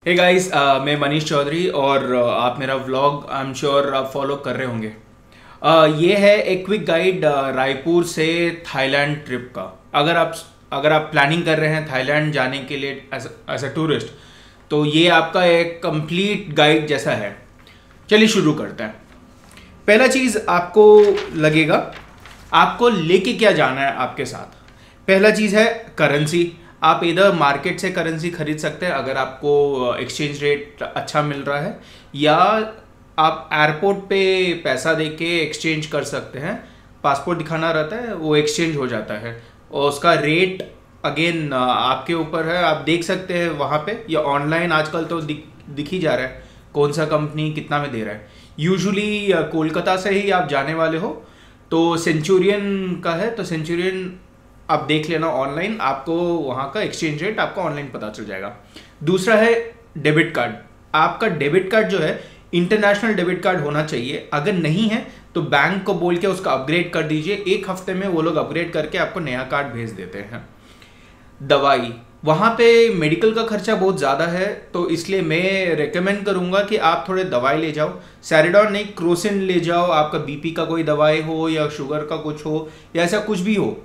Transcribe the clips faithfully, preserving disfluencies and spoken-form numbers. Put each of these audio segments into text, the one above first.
Hey guys, मैं मनीष चौधरी और uh, आप मेरा व्लॉग आई एम श्योर आप फॉलो कर रहे होंगे। uh, ये है एक क्विक गाइड रायपुर से थाईलैंड ट्रिप का। अगर आप अगर आप प्लानिंग कर रहे हैं थाईलैंड जाने के लिए एज अ टूरिस्ट, तो ये आपका एक कंप्लीट गाइड जैसा है। चलिए शुरू करते हैं। पहला चीज़ आपको लगेगा, आपको लेके क्या जाना है आपके साथ। पहला चीज़ है करेंसी। आप इधर मार्केट से करेंसी खरीद सकते हैं अगर आपको एक्सचेंज रेट अच्छा मिल रहा है, या आप एयरपोर्ट पे पैसा देके एक्सचेंज कर सकते हैं। पासपोर्ट दिखाना रहता है, वो एक्सचेंज हो जाता है और उसका रेट अगेन आपके ऊपर है। आप देख सकते हैं वहाँ पे, या ऑनलाइन आजकल तो दिख दिख ही जा रहा है कौन सा कंपनी कितना में दे रहा है। यूजुअली कोलकाता से ही आप जाने वाले हो तो सेंचुरियन का है, तो सेंचुरियन आप देख लेना ऑनलाइन, आपको वहाँ का एक्सचेंज रेट आपको ऑनलाइन पता चल जाएगा। दूसरा है डेबिट कार्ड। आपका डेबिट कार्ड जो है इंटरनेशनल डेबिट कार्ड होना चाहिए। अगर नहीं है तो बैंक को बोल के उसका अपग्रेड कर दीजिए। एक हफ्ते में वो लोग अपग्रेड करके आपको नया कार्ड भेज देते हैं। दवाई, वहाँ पे मेडिकल का खर्चा बहुत ज़्यादा है, तो इसलिए मैं रेकमेंड करूँगा कि आप थोड़े दवाई ले जाओ। सैरिडॉन नहीं, क्रोसिन ले जाओ। आपका बीपी का कोई दवाई हो या शुगर का कुछ हो या ऐसा कुछ भी हो,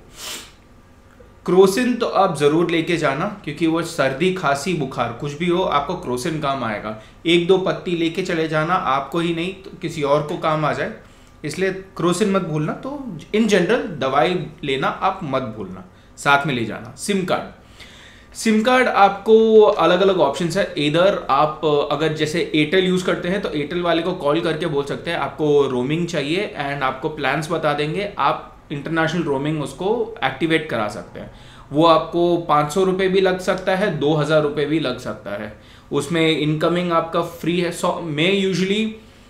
क्रोसिन तो आप ज़रूर लेके जाना, क्योंकि वो सर्दी खांसी बुखार कुछ भी हो आपको क्रोसिन काम आएगा। एक दो पत्ती लेके चले जाना, आपको ही नहीं तो किसी और को काम आ जाए, इसलिए क्रोसिन मत भूलना। तो इन जनरल दवाई लेना आप मत भूलना, साथ में ले जाना। सिम कार्ड सिम कार्ड आपको अलग अलग ऑप्शंस है। इधर आप अगर जैसे एयरटेल यूज़ करते हैं तो एयरटेल वाले को कॉल करके बोल सकते हैं आपको रोमिंग चाहिए, एंड आपको प्लान्स बता देंगे। आप इंटरनेशनल रोमिंग उसको एक्टिवेट करा सकते हैं। वो आपको पाँच सौ रुपये भी लग सकता है, दो हज़ार रुपये भी लग सकता है। उसमें इनकमिंग आपका फ्री है। सौ मैं यूजुअली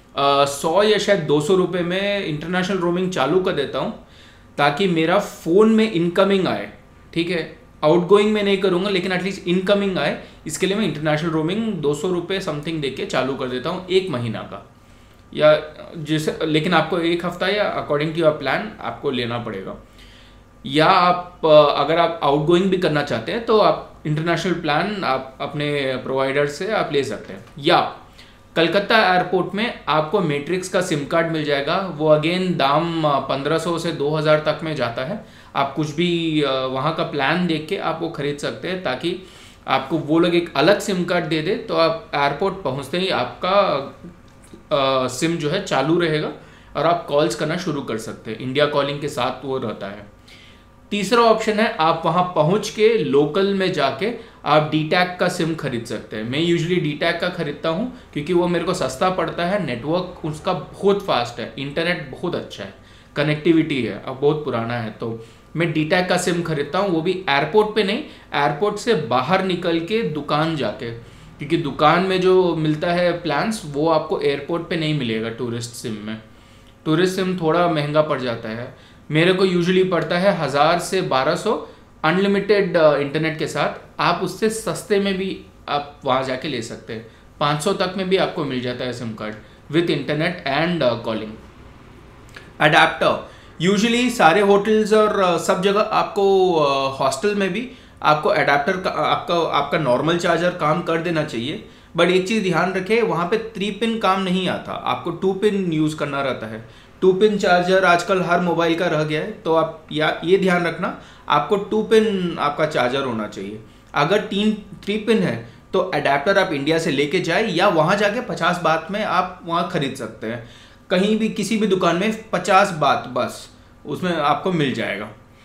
सौ या शायद दो सौ रुपये में इंटरनेशनल रोमिंग चालू कर देता हूँ, ताकि मेरा फ़ोन में इनकमिंग आए। ठीक है, आउटगोइंग में नहीं करूँगा, लेकिन एटलीस्ट इनकमिंग आए, इसके लिए मैं इंटरनेशनल रोमिंग दो सौ रुपये समथिंग दे के चालू कर देता हूँ एक महीना का, या जैसे, लेकिन आपको एक हफ्ता या अकॉर्डिंग टू योर प्लान आपको लेना पड़ेगा। या आप अगर आप आउटगोइंग भी करना चाहते हैं तो आप इंटरनेशनल प्लान आप अपने प्रोवाइडर से आप ले सकते हैं। या कलकत्ता एयरपोर्ट में आपको मैट्रिक्स का सिम कार्ड मिल जाएगा। वो अगेन दाम पंद्रह सौ से दो हज़ार तक में जाता है। आप कुछ भी वहाँ का प्लान देख के आप वो खरीद सकते हैं, ताकि आपको वो लोग एक अलग सिम कार्ड दे दे, तो आप एयरपोर्ट पहुँचते ही आपका Uh, सिम जो है चालू रहेगा और आप कॉल्स करना शुरू कर सकते हैं। इंडिया कॉलिंग के साथ वो रहता है। तीसरा ऑप्शन है, आप वहाँ पहुँच के लोकल में जाके आप डी टैग का सिम खरीद सकते हैं। मैं यूजुअली डी टैग का खरीदता हूँ, क्योंकि वो मेरे को सस्ता पड़ता है। नेटवर्क उसका बहुत फास्ट है, इंटरनेट बहुत अच्छा है, कनेक्टिविटी है, अब बहुत पुराना है, तो मैं डी टैग का सिम खरीदता हूँ। वो भी एयरपोर्ट पे नहीं, एयरपोर्ट से बाहर निकल के दुकान जाके, क्योंकि दुकान में जो मिलता है प्लान्स वो आपको एयरपोर्ट पे नहीं मिलेगा। टूरिस्ट सिम में टूरिस्ट सिम थोड़ा महंगा पड़ जाता है। मेरे को यूजुअली पड़ता है हज़ार से बारह सौ अनलिमिटेड इंटरनेट के साथ। आप उससे सस्ते में भी आप वहाँ जाके ले सकते हैं। पाँच सौ तक में भी आपको मिल जाता है sim card with internet and calling. Adapter, usually सारे होटल्स और uh, सब जगह आपको हॉस्टल uh, में भी आपको अडेप्टर का आपका आपका नॉर्मल चार्जर काम कर देना चाहिए। बट एक चीज़ ध्यान रखें, वहाँ पे थ्री पिन काम नहीं आता, आपको टू पिन यूज़ करना रहता है। टू पिन चार्जर आजकल हर मोबाइल का रह गया है, तो आप या ये ध्यान रखना आपको टू पिन आपका चार्जर होना चाहिए। अगर तीन थ्री पिन है तो अडेप्टर आप इंडिया से लेके जाए, या वहाँ जाके पचास बात में आप वहाँ खरीद सकते हैं। कहीं भी किसी भी दुकान में पचास बात बस उसमें आपको मिल जाएगा।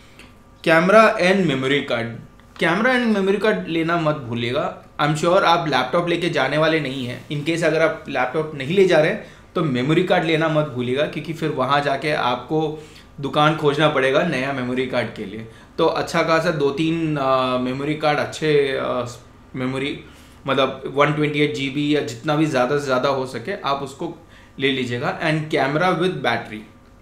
Camera and memory card camera and memory card लेना मत भूलिएगा। आई एम श्योर आप लैपटॉप लेके जाने वाले नहीं हैं। इनकेस अगर आप लैपटॉप नहीं ले जा रहे हैं तो मेमोरी कार्ड लेना मत भूलिएगा, क्योंकि फिर वहाँ जाके आपको दुकान खोजना पड़ेगा नया मेमोरी कार्ड के लिए। तो अच्छा खासा दो तीन मेमोरी कार्ड अच्छे मेमोरी, मतलब one twenty eight G B या जितना भी ज़्यादा से ज़्यादा हो सके आप उसको ले लीजिएगा। And camera with battery.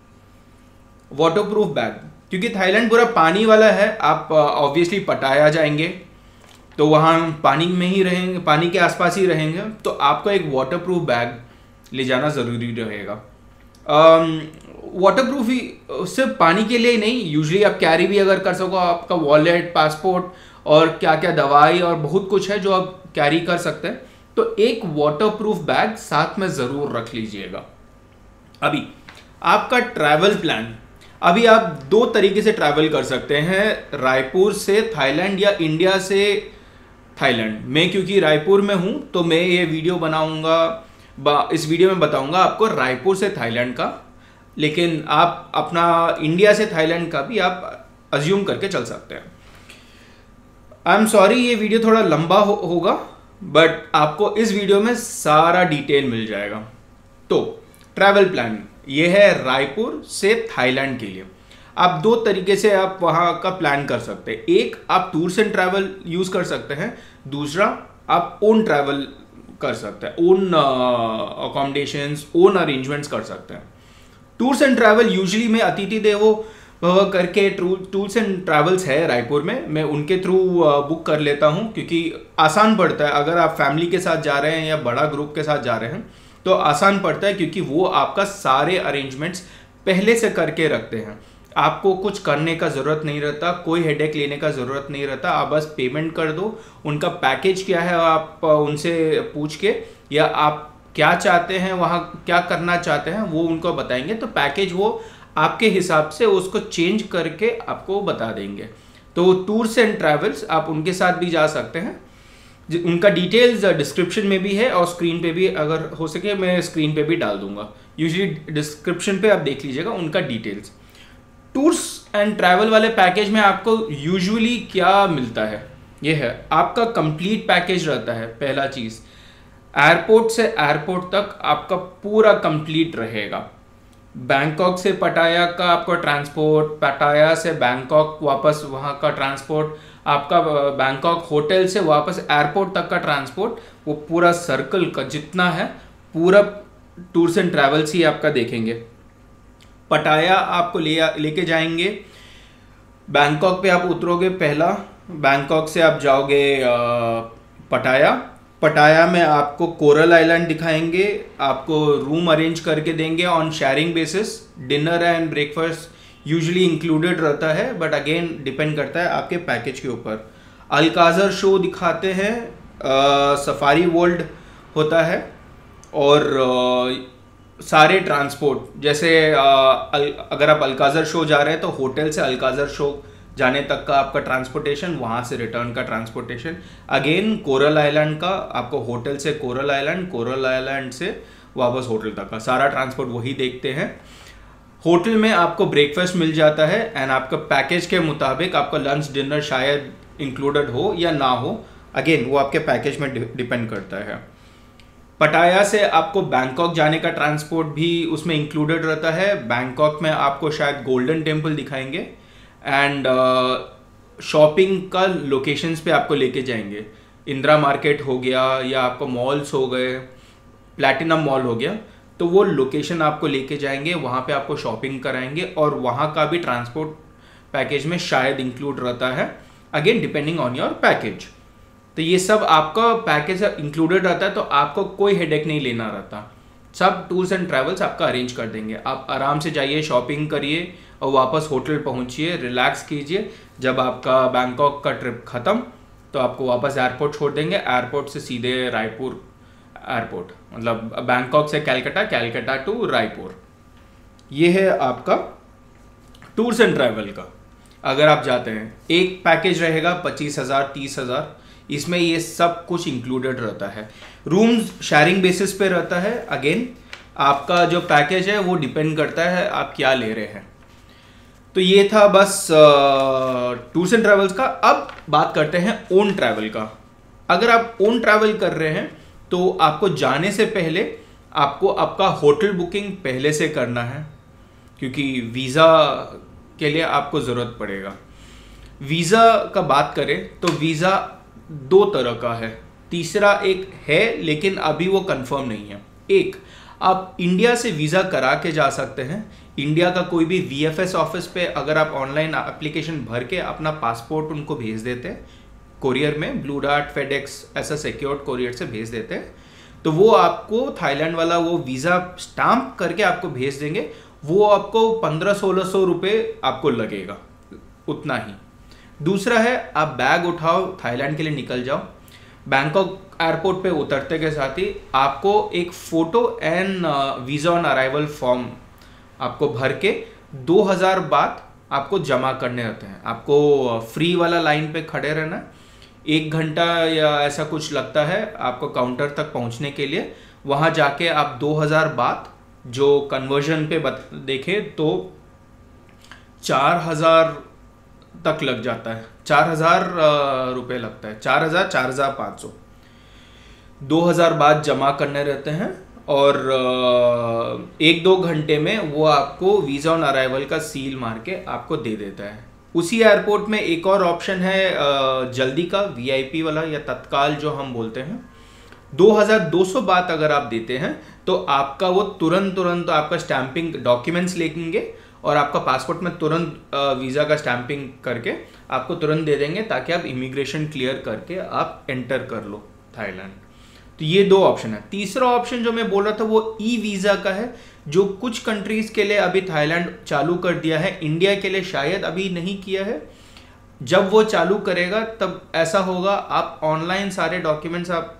Water proof bag, क्योंकि थाईलैंड पूरा पानी वाला है। आप ऑब्वियसली पटाया जाएंगे तो वहाँ पानी में ही रहेंगे, पानी के आसपास ही रहेंगे, तो आपको एक वाटर प्रूफ बैग ले जाना ज़रूरी रहेगा। वाटर प्रूफ ही सिर्फ पानी के लिए ही नहीं, यूजुअली आप कैरी भी अगर कर सको, आपका वॉलेट, पासपोर्ट और क्या क्या दवाई और बहुत कुछ है जो आप कैरी कर सकते हैं। तो एक वाटरप्रूफ बैग साथ में ज़रूर रख लीजिएगा। अभी आपका ट्रैवल प्लान, अभी आप दो तरीके से ट्रैवल कर सकते हैं, रायपुर से थाईलैंड या इंडिया से थाईलैंड। मैं क्योंकि रायपुर में हूं तो मैं ये वीडियो बनाऊंगा, इस वीडियो में बताऊंगा आपको रायपुर से थाईलैंड का, लेकिन आप अपना इंडिया से थाईलैंड का भी आप अज्यूम करके चल सकते हैं। आई एम सॉरी ये वीडियो थोड़ा लंबा हो, होगा बट आपको इस वीडियो में सारा डिटेल मिल जाएगा। तो ट्रैवल प्लान ये है रायपुर से थाईलैंड के लिए। आप दो तरीके से आप वहाँ का प्लान कर सकते हैं। एक आप टूर्स एंड ट्रैवल यूज कर सकते हैं, दूसरा आप ओन ट्रैवल कर सकते हैं, ओन अकोमोडेशंस, ओन अरेंजमेंट्स कर सकते हैं। टूर्स एंड ट्रैवल यूजुअली मैं अतिथि देवो भव करके टूर्स एंड ट्रैवल्स है रायपुर में, मैं उनके थ्रू बुक कर लेता हूँ क्योंकि आसान पड़ता है। अगर आप फैमिली के साथ जा रहे हैं या बड़ा ग्रुप के साथ जा रहे हैं तो आसान पड़ता है क्योंकि वो आपका सारे अरेंजमेंट्स पहले से करके रखते हैं। आपको कुछ करने का ज़रूरत नहीं रहता, कोई हेडेक लेने का ज़रूरत नहीं रहता। आप बस पेमेंट कर दो, उनका पैकेज क्या है आप उनसे पूछ के, या आप क्या चाहते हैं वहाँ क्या करना चाहते हैं वो उनको बताएंगे तो पैकेज वो आपके हिसाब से उसको चेंज करके आपको बता देंगे। तो टूर्स एंड ट्रैवल्स आप उनके साथ भी जा सकते हैं, उनका डिटेल्स डिस्क्रिप्शन में भी है और स्क्रीन पे भी, अगर हो सके मैं स्क्रीन पे भी डाल दूंगा। यूजुअली डिस्क्रिप्शन पे आप देख लीजिएगा उनका डिटेल्स। टूर्स एंड ट्रैवल वाले पैकेज में आपको यूजुअली क्या मिलता है, ये है आपका कंप्लीट पैकेज रहता है। पहला चीज़, एयरपोर्ट से एयरपोर्ट तक आपका पूरा कंप्लीट रहेगा। बैंकॉक से पटाया का आपका ट्रांसपोर्ट, पटाया से बैंकॉक वापस वहाँ का ट्रांसपोर्ट, आपका बैंकॉक होटल से वापस एयरपोर्ट तक का ट्रांसपोर्ट, वो पूरा सर्कल का जितना है पूरा टूर्स एंड ट्रैवल्स ही आपका देखेंगे। पटाया आपको ले लेके जाएंगे, बैंकॉक पे आप उतरोगे पहला, बैंकॉक से आप जाओगे पटाया। पटाया में आपको कोरल आइलैंड दिखाएंगे, आपको रूम अरेंज करके देंगे on sharing basis. Dinner and breakfast usually included रहता है बट अगेन डिपेंड करता है आपके पैकेज के ऊपर। अल्काज़र शो दिखाते हैं, सफारी वर्ल्ड होता है और आ, सारे ट्रांसपोर्ट जैसे आ, अल, अगर आप अल्काज़र शो जा रहे हैं तो होटल से अल्काज़र शो जाने तक का आपका ट्रांसपोर्टेशन, वहाँ से रिटर्न का ट्रांसपोर्टेशन। अगेन कोरल आइलैंड का आपको होटल से कोरल आइलैंड, कोरल आइलैंड से वापस होटल तक का सारा ट्रांसपोर्ट वही देखते हैं। होटल में आपको ब्रेकफास्ट मिल जाता है एंड आपका पैकेज के मुताबिक आपका लंच डिनर शायद इंक्लूडेड हो या ना हो, अगेन वो आपके पैकेज में डिपेंड करता है। पटाया से आपको बैंकॉक जाने का ट्रांसपोर्ट भी उसमें इंक्लूडेड रहता है। बैंकॉक में आपको शायद गोल्डन टेम्पल दिखाएंगे एंड शॉपिंग uh, का लोकेशंस पे आपको लेके जाएंगे। इंदिरा मार्केट हो गया या आपको मॉल्स हो गए, प्लैटिनम मॉल हो गया, तो वो लोकेशन आपको लेके जाएंगे, वहाँ पे आपको शॉपिंग कराएंगे और वहाँ का भी ट्रांसपोर्ट पैकेज में शायद इंक्लूड रहता है, again depending on your package. तो ये सब आपका पैकेज इंक्लूडेड रहता है तो आपको कोई हेडेक नहीं लेना रहता, सब टूर्स एंड ट्रैवल्स आपका अरेंज कर देंगे। आप आराम से जाइए, शॉपिंग करिए और वापस होटल पहुंचिए, रिलैक्स कीजिए। जब आपका बैंकॉक का ट्रिप ख़त्म तो आपको वापस एयरपोर्ट छोड़ देंगे, एयरपोर्ट से सीधे रायपुर एयरपोर्ट, मतलब बैंकॉक से कैलकाटा, कैलकाटा टू रायपुर। ये है आपका टूर्स एंड ट्रैवल का। अगर आप जाते हैं एक पैकेज रहेगा पच्चीस हज़ार तीस हज़ार, इसमें ये सब कुछ इंक्लूडेड रहता है। रूम्स शेयरिंग बेसिस पे रहता है, अगेन आपका जो पैकेज है वो डिपेंड करता है आप क्या ले रहे हैं। तो ये था बस टूर्स एंड ट्रैवल्स का। अब बात करते हैं ओन ट्रैवल का। अगर आप ओन ट्रैवल कर रहे हैं तो आपको जाने से पहले आपको आपका होटल बुकिंग पहले से करना है क्योंकि वीज़ा के लिए आपको ज़रूरत पड़ेगा। वीज़ा का बात करें तो वीज़ा दो तरह का है, तीसरा एक है लेकिन अभी वो कंफर्म नहीं है। एक, आप इंडिया से वीज़ा करा के जा सकते हैं। इंडिया का कोई भी वीएफएस ऑफिस पे अगर आप ऑनलाइन एप्लीकेशन भर के अपना पासपोर्ट उनको भेज देते हैं, कोरियर में ब्लू डार्ट, फेडेक्स ऐसा सिक्योर्ड कोरियर से भेज देते हैं, तो वो आपको थाईलैंड वाला वो वीज़ा स्टाम्प करके आपको भेज देंगे। वो आपको पंद्रह सोलह सौ रुपये आपको लगेगा, उतना ही। दूसरा है आप बैग उठाओ, थाईलैंड के लिए निकल जाओ। बैंकॉक एयरपोर्ट पे उतरते के साथ ही आपको एक photo and visa on arrival form आपको भर के दो हज़ार बात आपको जमा करने रहते हैं। आपको फ्री वाला लाइन पे खड़े रहना, एक घंटा या ऐसा कुछ लगता है आपको काउंटर तक पहुंचने के लिए। वहाँ जाके आप दो हज़ार बात जो कन्वर्जन पे बत देखें तो चार हज़ार तक लग जाता है, चार हज़ार रुपये लगता है, चार हज़ार चार हज़ार पाँच सौ दो हज़ार बात जमा करने रहते हैं और एक दो घंटे में वो आपको वीज़ा ऑन अराइवल का सील मार के आपको दे देता है। उसी एयरपोर्ट में एक और ऑप्शन है जल्दी का, वीआईपी वाला या तत्काल जो हम बोलते हैं। दो हज़ार दो सौ बात अगर आप देते हैं तो आपका वो तुरंत तुरंत आपका स्टैंपिंग डॉक्यूमेंट्स लेंगे और आपका पासपोर्ट में तुरंत वीज़ा का स्टैंपिंग करके आपको तुरंत दे देंगे ताकि आप इमिग्रेशन क्लियर करके आप एंटर कर लो थाईलैंड। तो ये दो ऑप्शन है। तीसरा ऑप्शन जो मैं बोल रहा था वो ई वीज़ा का है, जो कुछ कंट्रीज़ के लिए अभी थाईलैंड चालू कर दिया है, इंडिया के लिए शायद अभी नहीं किया है। जब वो चालू करेगा तब ऐसा होगा, आप ऑनलाइन सारे डॉक्यूमेंट्स आप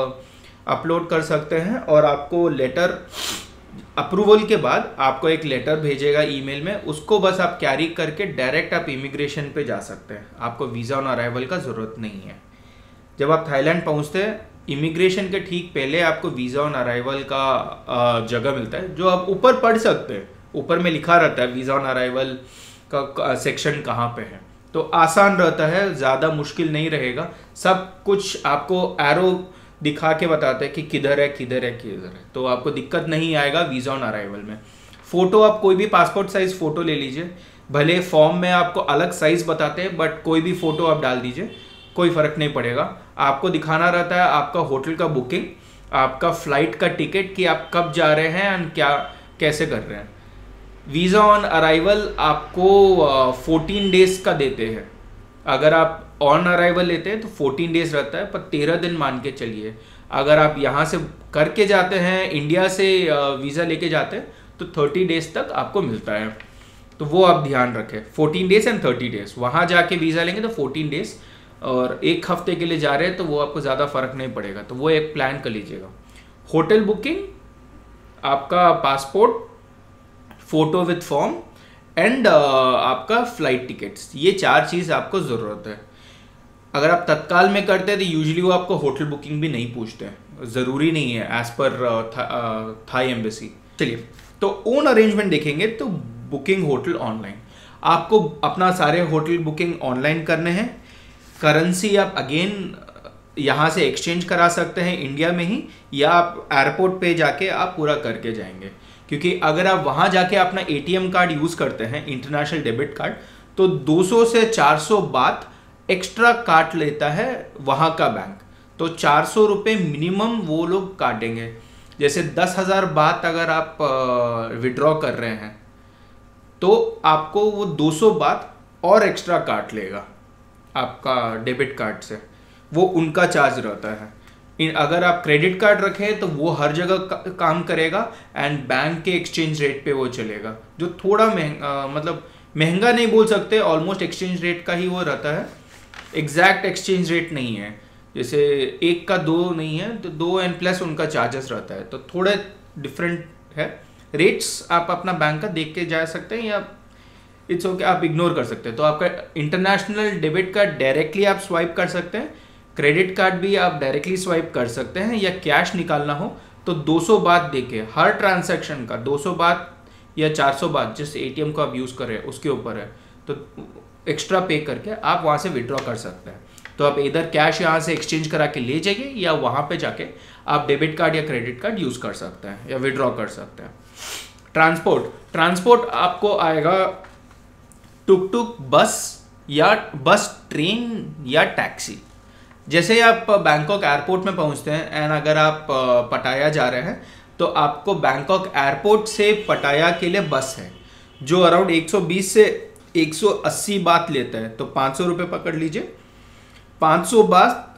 अपलोड कर सकते हैं और आपको लेटर अप्रूवल के बाद आपको एक लेटर भेजेगा ईमेल में, उसको बस आप कैरी करके डायरेक्ट आप इमिग्रेशन पे जा सकते हैं। आपको वीज़ा ऑन अराइवल का ज़रूरत नहीं है। जब आप थाईलैंड पहुंचते हैं इमिग्रेशन के ठीक पहले आपको वीज़ा ऑन अराइवल का जगह मिलता है, जो आप ऊपर पढ़ सकते हैं। ऊपर में लिखा रहता है वीज़ा ऑन अराइवल का सेक्शन कहाँ पे है, तो आसान रहता है, ज़्यादा मुश्किल नहीं रहेगा। सब कुछ आपको एरो दिखा के बताते हैं कि किधर है किधर है किधर है, तो आपको दिक्कत नहीं आएगा वीज़ा ऑन अराइवल में। फ़ोटो आप कोई भी पासपोर्ट साइज़ फ़ोटो ले लीजिए, भले फॉर्म में आपको अलग साइज़ बताते हैं बट कोई भी फ़ोटो आप डाल दीजिए, कोई फ़र्क नहीं पड़ेगा। आपको दिखाना रहता है आपका होटल का बुकिंग, आपका फ़्लाइट का टिकट कि आप कब जा रहे हैं एंड क्या कैसे कर रहे हैं। वीज़ा ऑन अराइवल आपको फोर्टीन डेज़ का देते हैं। अगर आप ऑन अराइवल लेते हैं तो फोर्टीन डेज़ रहता है, पर तेरह दिन मान के चलिए। अगर आप यहाँ से करके जाते हैं, इंडिया से वीज़ा लेके जाते हैं तो थर्टी डेज़ तक आपको मिलता है, तो वो आप ध्यान रखें। Fourteen days and thirty days, वहाँ जाके वीज़ा लेंगे तो फोर्टीन डेज़, और एक हफ्ते के लिए जा रहे हैं तो वो आपको ज़्यादा फ़र्क नहीं पड़ेगा, तो वो एक प्लान कर लीजिएगा। होटल बुकिंग, आपका passport, photo with form and आपका फ़्लाइट टिकट्स, ये चार चीज़ आपको ज़रूरत है। अगर आप तत्काल में करते हैं तो यूजुअली वो आपको होटल बुकिंग भी नहीं पूछते हैं, ज़रूरी नहीं है एज़ पर थाई एम्बेसी। चलिए, तो ओन अरेंजमेंट देखेंगे तो बुकिंग होटल ऑनलाइन, आपको अपना सारे होटल बुकिंग ऑनलाइन करने हैं। करेंसी आप अगेन यहाँ से एक्सचेंज करा सकते हैं इंडिया में ही, या आप एयरपोर्ट पे जाके आप पूरा करके जाएंगे, क्योंकि अगर आप वहाँ जाके अपना एटीएम कार्ड यूज़ करते हैं, इंटरनेशनल डेबिट कार्ड, तो दो सौ से चार सौ बात एक्स्ट्रा काट लेता है वहाँ का बैंक, तो चार सौ रुपये मिनिमम वो लोग काटेंगे। जैसे दस हज़ार बात अगर आप विड्रॉ कर रहे हैं तो आपको वो दो सौ बात और एक्स्ट्रा काट लेगा आपका डेबिट कार्ड से, वो उनका चार्ज रहता है। इन अगर आप क्रेडिट कार्ड रखें तो वो हर जगह का, काम करेगा एंड बैंक के एक्सचेंज रेट पे वो चलेगा, जो थोड़ा महंगा, मतलब महंगा नहीं बोल सकते, ऑलमोस्ट एक्सचेंज रेट का ही वो रहता है। एग्जैक्ट एक्सचेंज रेट नहीं है, जैसे एक का दो नहीं है तो दो एंड प्लस उनका चार्जेस रहता है, तो थोड़ा डिफरेंट है। रेट्स आप अपना बैंक का देख के जा सकते हैं, या इट्स ओके आप इग्नोर कर सकते हैं। तो आपका इंटरनेशनल डेबिट कार्ड डायरेक्टली आप स्वाइप कर सकते हैं, क्रेडिट कार्ड भी आप डायरेक्टली स्वाइप कर सकते हैं, या कैश निकालना हो तो दो सौ बात देके हर ट्रांजैक्शन का दो सौ बात या चार सौ बात, जिस एटीएम को आप यूज़ कर रहे हैं उसके ऊपर है, तो एक्स्ट्रा पे करके आप वहाँ से विड्रॉ कर सकते हैं। तो आप इधर कैश यहाँ से एक्सचेंज करा के ले जाइए, या वहाँ पे जाके आप डेबिट कार्ड या क्रेडिट कार्ड यूज़ कर सकते हैं या विड्रॉ कर सकते हैं। ट्रांसपोर्ट ट्रांसपोर्ट आपको आएगा टुक टुक, बस या बस, ट्रेन या टैक्सी। जैसे ही आप बैंकॉक एयरपोर्ट में पहुंचते हैं एंड अगर आप पटाया जा रहे हैं तो आपको बैंकॉक एयरपोर्ट से पटाया के लिए बस है, जो अराउंड एक सौ बीस से एक सौ अस्सी बात लेता है, तो पाँच सौ रुपये पकड़ लीजिए। पाँच सौ बात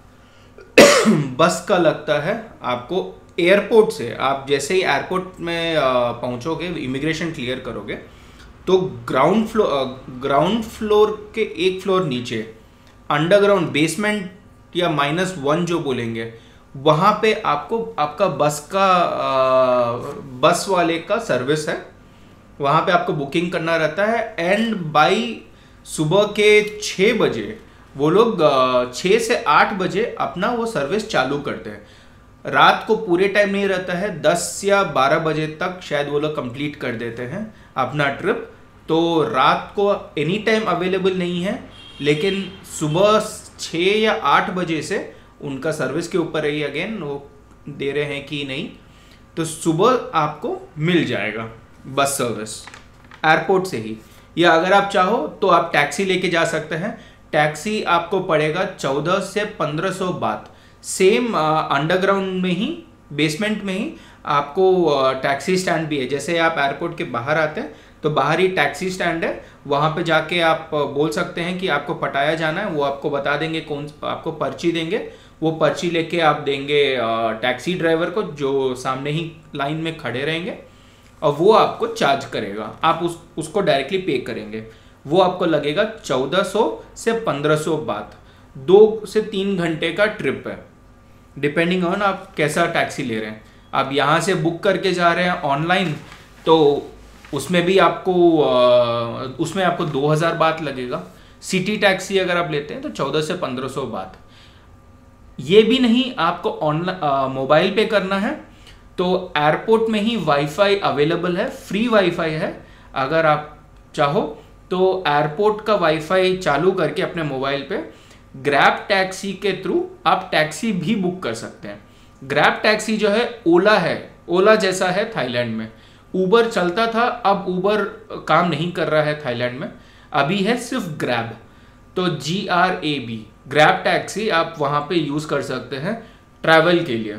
बस का लगता है आपको एयरपोर्ट से। आप जैसे ही एयरपोर्ट में पहुंचोगे, इमिग्रेशन क्लियर करोगे, तो ग्राउंड फ्लोर ग्राउंड फ्लोर के एक फ्लोर नीचे अंडरग्राउंड बेसमेंट या माइनस वन जो बोलेंगे, वहाँ पे आपको आपका बस का आ, बस वाले का सर्विस है, वहाँ पे आपको बुकिंग करना रहता है। एंड बाई सुबह के छः बजे वो लोग छः से आठ बजे अपना वो सर्विस चालू करते हैं। रात को पूरे टाइम नहीं रहता है, दस या बारह बजे तक शायद वो लोग कंप्लीट कर देते हैं अपना ट्रिप। तो रात को एनी टाइम अवेलेबल नहीं है, लेकिन सुबह छः या आठ बजे से उनका सर्विस के ऊपर है अगेन वो दे रहे हैं कि नहीं, तो सुबह आपको मिल जाएगा बस सर्विस एयरपोर्ट से ही। या अगर आप चाहो तो आप टैक्सी लेके जा सकते हैं। टैक्सी आपको पड़ेगा चौदह से पंद्रह सौ बात। सेम अंडरग्राउंड में ही, बेसमेंट में ही आपको टैक्सी स्टैंड भी है। जैसे आप एयरपोर्ट के बाहर आते हैं तो बाहर ही टैक्सी स्टैंड है, वहाँ पे जाके आप बोल सकते हैं कि आपको पटाया जाना है, वो आपको बता देंगे, कौन आपको पर्ची देंगे, वो पर्ची लेके आप देंगे टैक्सी ड्राइवर को जो सामने ही लाइन में खड़े रहेंगे, और वो आपको चार्ज करेगा। आप उस उसको डायरेक्टली पे करेंगे। वो आपको लगेगा चौदह सौ से पंद्रह सौ बात। दो से तीन घंटे का ट्रिप है, डिपेंडिंग ऑन आप कैसा टैक्सी ले रहे हैं। आप यहाँ से बुक करके जा रहे हैं ऑनलाइन तो उसमें भी आपको उसमें आपको दो हज़ार बात लगेगा। सिटी टैक्सी अगर आप लेते हैं तो चौदह से पंद्रह सौ बात। ये भी नहीं, आपको ऑनलाइन मोबाइल पे करना है तो एयरपोर्ट में ही वाईफाई अवेलेबल है, फ्री वाईफाई है। अगर आप चाहो तो एयरपोर्ट का वाईफाई चालू करके अपने मोबाइल पे ग्रैब टैक्सी के थ्रू आप टैक्सी भी बुक कर सकते हैं। ग्रैब टैक्सी जो है ओला है, ओला जैसा है थाईलैंड में। ऊबर चलता था, अब ऊबर काम नहीं कर रहा है थाईलैंड में, अभी है सिर्फ ग्रैब। तो G R A B Grab taxi आप वहाँ पे यूज़ कर सकते हैं ट्रैवल के लिए।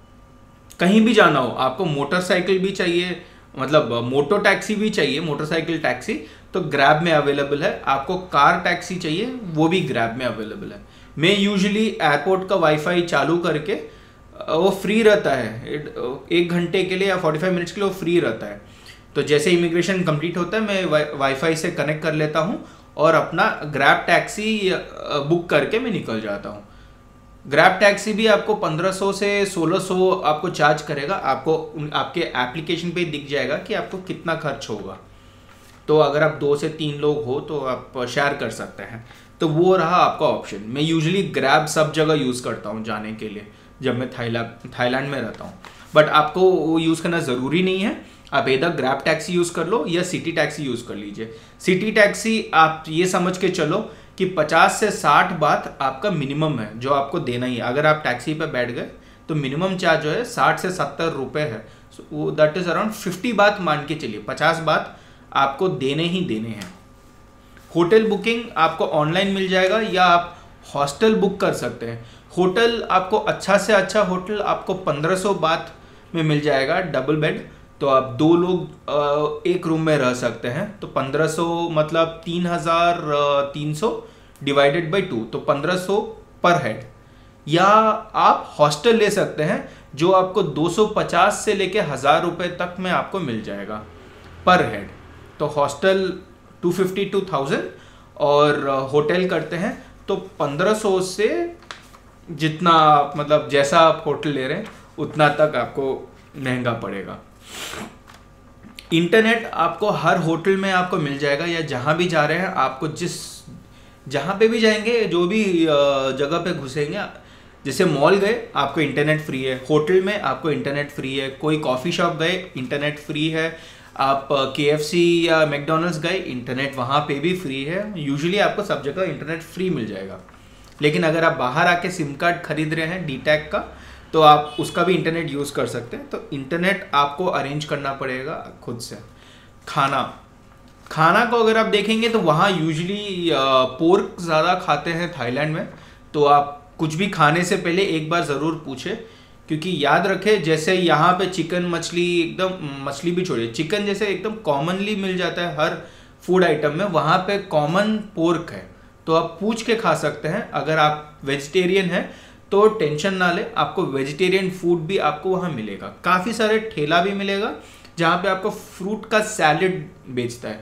कहीं भी जाना हो, आपको मोटरसाइकिल भी चाहिए, मतलब मोटो टैक्सी भी चाहिए, मोटरसाइकिल टैक्सी तो ग्रैब में अवेलेबल है। आपको कार टैक्सी चाहिए, वो भी ग्रैब में अवेलेबल है। मैं यूजुअली एयरपोर्ट का वाईफाई चालू करके, वो फ्री रहता है एक घंटे के लिए या पैंतालीस मिनट्स के लिए, वो फ्री रहता है। तो जैसे इमिग्रेशन कंप्लीट होता है मैं वाई वाईफाई से कनेक्ट कर लेता हूँ और अपना ग्रैब टैक्सी बुक करके मैं निकल जाता हूँ। ग्रैब टैक्सी भी आपको पंद्रह सौ से सोलह सौ आपको चार्ज करेगा। आपको आपके एप्लीकेशन पे दिख जाएगा कि आपको कितना खर्च होगा। तो अगर आप दो से तीन लोग हो तो आप शेयर कर सकते हैं। तो वो रहा आपका ऑप्शन। मैं यूजुअली ग्रैब सब जगह यूज़ करता हूँ जाने के लिए जब मैं थाईलैंड थाईलैंड में रहता हूँ। बट आपको वो यूज़ करना ज़रूरी नहीं है। आप इधर ग्रैब टैक्सी यूज़ कर लो या सिटी टैक्सी यूज़ कर लीजिए। सिटी टैक्सी आप ये समझ के चलो कि पचास से साठ बात आपका मिनिमम है जो आपको देना ही है। अगर आप टैक्सी पे बैठ गए तो मिनिमम चार्ज जो है साठ से सत्तर रुपये है। वो दैट इज़ अराउंड फिफ्टी बात मान के चलिए, पचास बात आपको देने ही देने हैं। होटल बुकिंग आपको ऑनलाइन मिल जाएगा या आप हॉस्टल बुक कर सकते हैं। होटल आपको अच्छा से अच्छा होटल आपको पंद्रह सौ बात में मिल जाएगा, डबल बेड। तो आप दो लोग एक रूम में रह सकते हैं। तो पंद्रह सौ मतलब तीन हज़ार तीन सौ डिवाइडेड बाई टू, तो पंद्रह सौ पर हेड। या आप हॉस्टल ले सकते हैं जो आपको दो सौ पचास से लेके हज़ार रुपये तक में आपको मिल जाएगा पर हेड। तो hostel two fifty two thousand और होटल करते हैं तो पंद्रह सौ से जितना मतलब जैसा आप होटल ले रहे हैं उतना तक आपको महंगा पड़ेगा। इंटरनेट आपको हर होटल में आपको मिल जाएगा या जहाँ भी जा रहे हैं आपको, जिस जहाँ पे भी जाएंगे, जो भी जगह पे घुसेंगे, जैसे मॉल गए आपको इंटरनेट फ्री है, होटल में आपको इंटरनेट फ्री है, कोई कॉफ़ी शॉप गए इंटरनेट फ्री है, आप के एफ सी या मैकडोनल्ड्स गए इंटरनेट वहाँ पे भी फ्री है। यूजुअली आपको सब जगह इंटरनेट फ्री मिल जाएगा। लेकिन अगर आप बाहर आके सिम कार्ड खरीद रहे हैं डी टैक का तो आप उसका भी इंटरनेट यूज़ कर सकते हैं। तो इंटरनेट आपको अरेंज करना पड़ेगा खुद से। खाना खाना को अगर आप देखेंगे तो वहाँ यूजुअली पोर्क ज़्यादा खाते हैं थाईलैंड में। तो आप कुछ भी खाने से पहले एक बार ज़रूर पूछें, क्योंकि याद रखें जैसे यहाँ पे चिकन मछली एकदम, मछली भी छोड़िए, चिकन जैसे एकदम कॉमनली मिल जाता है हर फूड आइटम में, वहाँ पे कॉमन पोर्क है। तो आप पूछ के खा सकते हैं। अगर आप वेजिटेरियन हैं तो टेंशन ना ले, आपको वेजिटेरियन फूड भी आपको वहाँ मिलेगा। काफ़ी सारे ठेला भी मिलेगा जहाँ पे आपको फ्रूट का सैलेड बेचता है।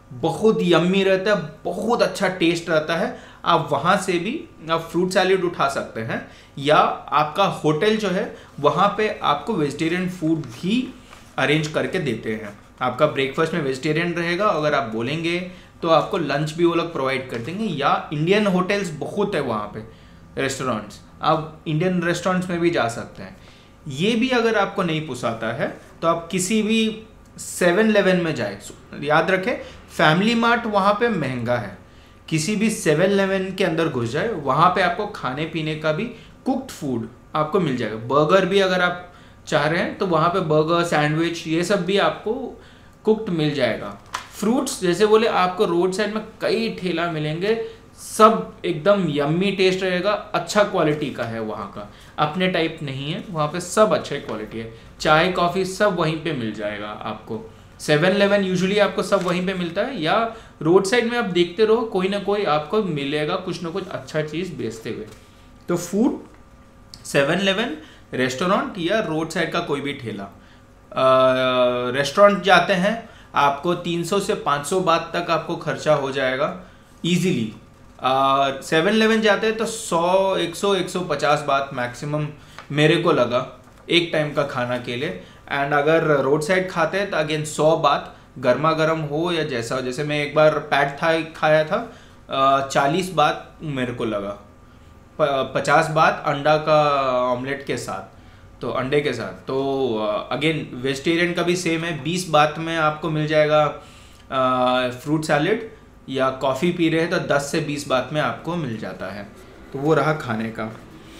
बहुत यम्मी रहता है, बहुत अच्छा टेस्ट रहता है। आप वहाँ से भी आप फ्रूट सैलेड उठा सकते हैं, या आपका होटल जो है वहाँ पे आपको वेजिटेरियन फूड भी अरेंज करके देते हैं। आपका ब्रेकफास्ट में वेजिटेरियन रहेगा, अगर आप बोलेंगे तो आपको लंच भी वो लोग प्रोवाइड कर देंगे। या इंडियन होटल्स बहुत है वहाँ पे, रेस्टोरेंट्स, आप इंडियन रेस्टोरेंट्स में भी जा सकते हैं। ये भी अगर आपको नहीं पुसाता है तो आप किसी भी सेवन इलेवन में जाए। याद रखें, फैमिली मार्ट वहाँ पे महंगा है, किसी भी सेवन इलेवन के अंदर घुस जाए, वहाँ पे आपको खाने पीने का भी कुक्ड फूड आपको मिल जाएगा। बर्गर भी अगर आप चाह रहे हैं तो वहाँ पे बर्गर, सैंडविच, ये सब भी आपको कुक्ड मिल जाएगा। फ्रूट्स जैसे बोले, आपको रोड साइड में कई ठेला मिलेंगे, सब एकदम यम्मी टेस्ट रहेगा, अच्छा क्वालिटी का है वहाँ का, अपने टाइप नहीं है वहाँ पे, सब अच्छे क्वालिटी है। चाय कॉफ़ी सब वहीं पे मिल जाएगा आपको। सेवन इलेवन यूजुअली आपको सब वहीं पे मिलता है, या रोड साइड में आप देखते रहो, कोई ना कोई आपको मिलेगा कुछ ना कुछ अच्छा चीज़ बेचते हुए। तो फूड सेवन इलेवन, रेस्टोरेंट या रोड साइड का कोई भी ठेला। रेस्टोरेंट जाते हैं आपको तीन सौ से पाँच सौ बात तक आपको खर्चा हो जाएगा इजीली। सेवन इलेवन जाते हैं तो सौ, एक सौ, एक सौ पचास बात मैक्सिमम मेरे को लगा एक टाइम का खाना के लिए। एंड अगर रोड साइड खाते हैं तो अगेन सौ बात, गर्मा गर्म हो या जैसा हो। जैसे मैं एक बार पैड थाई खाया था, चालीस बात मेरे को लगा, पचास बात अंडा का ऑमलेट के साथ, तो अंडे के साथ। तो अगेन वेजिटेरियन का भी सेम है, बीस बात में आपको मिल जाएगा फ्रूट सैलेड, या कॉफ़ी पी रहे हैं तो दस से बीस बात में आपको मिल जाता है। तो वो रहा खाने का।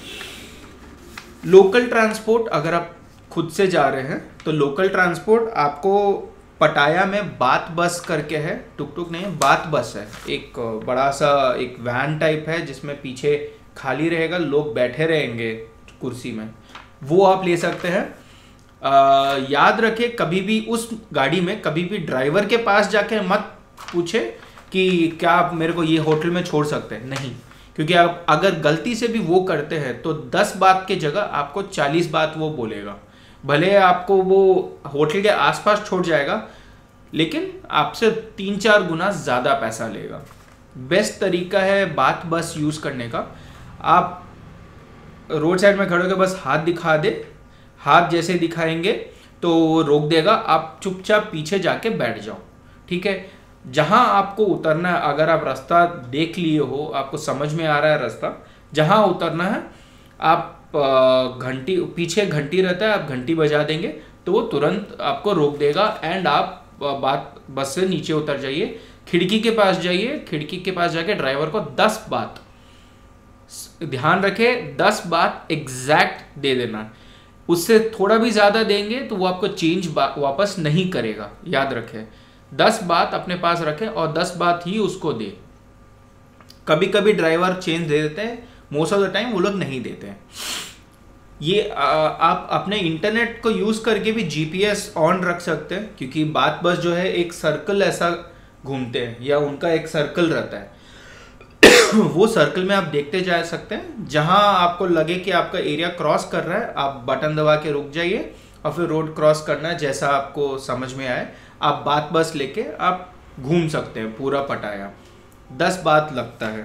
लोकल ट्रांसपोर्ट, अगर आप खुद से जा रहे हैं तो लोकल ट्रांसपोर्ट आपको पटाया में बात बस करके है, टुक टुक नहीं है, बात बस है, एक बड़ा सा एक वैन टाइप है जिसमें पीछे खाली रहेगा, लोग बैठे रहेंगे कुर्सी में, वो आप ले सकते हैं। आ, याद रखें, कभी भी उस गाड़ी में कभी भी ड्राइवर के पास जाके मत पूछे कि क्या आप मेरे को ये होटल में छोड़ सकते हैं, नहीं, क्योंकि आप अगर गलती से भी वो करते हैं तो दस बात की जगह आपको चालीस बात वो बोलेगा। भले आपको वो होटल के आसपास छोड़ जाएगा, लेकिन आपसे तीन चार गुना ज़्यादा पैसा लेगा। बेस्ट तरीका है बात बस यूज़ करने का। आप रोड साइड में खड़े होकर बस हाथ दिखा दे, हाथ जैसे दिखाएंगे तो रोक देगा, आप चुपचाप पीछे जाके बैठ जाओ, ठीक है। जहां आपको उतरना है, अगर आप रास्ता देख लिए हो, आपको समझ में आ रहा है रास्ता, जहां उतरना है आप घंटी, पीछे घंटी रहता है, आप घंटी बजा देंगे तो वो तुरंत आपको रोक देगा एंड आप बात बस से नीचे उतर जाइए, खिड़की के पास जाइए, खिड़की के पास जाके ड्राइवर को दस बात, ध्यान रखें दस बात एग्जैक्ट दे देना। उससे थोड़ा भी ज़्यादा देंगे तो वो आपको चेंज वापस नहीं करेगा, याद रखें। दस बात अपने पास रखें और दस बात ही उसको दे। कभी कभी ड्राइवर चेंज दे देते हैं, मोस्ट ऑफ द टाइम वो लोग नहीं देते हैं। ये आ, आप अपने इंटरनेट को यूज़ करके भी जीपीएस ऑन रख सकते हैं, क्योंकि बात बस जो है एक सर्कल ऐसा घूमते हैं या उनका एक सर्कल रहता है वो सर्कल में आप देखते जा सकते हैं। जहां आपको लगे कि आपका एरिया क्रॉस कर रहा है, आप बटन दबा के रुक जाइए और फिर रोड क्रॉस करना है जैसा आपको समझ में आए। आप बात बस लेके आप घूम सकते हैं पूरा पटाया, दस बात लगता है।